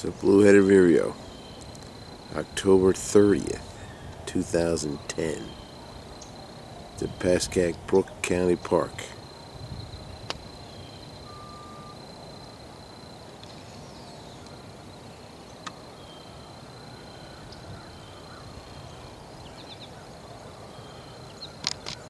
So blue-headed vireo, October 30th, 2010. It's at Pascack, Brook County Park.